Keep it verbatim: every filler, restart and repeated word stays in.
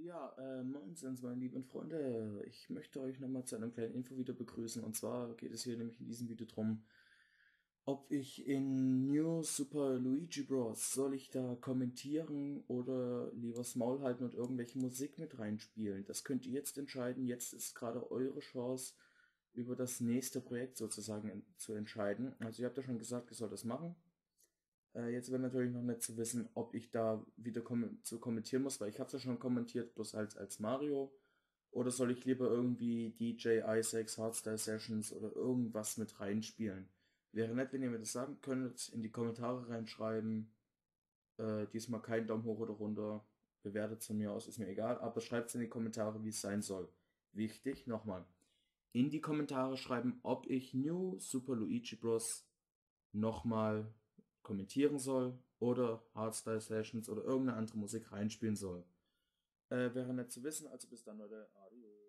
Ja, äh, Moinsen, meine lieben Freunde. Ich möchte euch nochmal zu einem kleinen Infovideo begrüßen. Und zwar geht es hier nämlich in diesem Video drum, ob ich in New Super Luigi Bros. Soll ich da kommentieren oder lieber das Maul halten und irgendwelche Musik mit reinspielen? Das könnt ihr jetzt entscheiden. Jetzt ist gerade eure Chance, über das nächste Projekt sozusagen en- zu entscheiden. Also ihr habt ja schon gesagt, ich soll das machen. Äh, jetzt wäre natürlich noch nicht zu wissen, ob ich da wieder kom zu kommentieren muss, weil ich habe es ja schon kommentiert, bloß als, als Mario. Oder soll ich lieber irgendwie D J Isaacs Hardstyle Sessions oder irgendwas mit reinspielen? Wäre nett, wenn ihr mir das sagen könntet, in die Kommentare reinschreiben. Äh, diesmal kein Daumen hoch oder runter. Bewertet von mir aus, ist mir egal, aber schreibt es in die Kommentare, wie es sein soll. Wichtig, nochmal. In die Kommentare schreiben, ob ich New Super Luigi Bros. Nochmal kommentieren soll oder Hardstyle Sessions oder irgendeine andere Musik reinspielen soll. Äh, wäre nett zu wissen, also bis dann, Leute. Adios.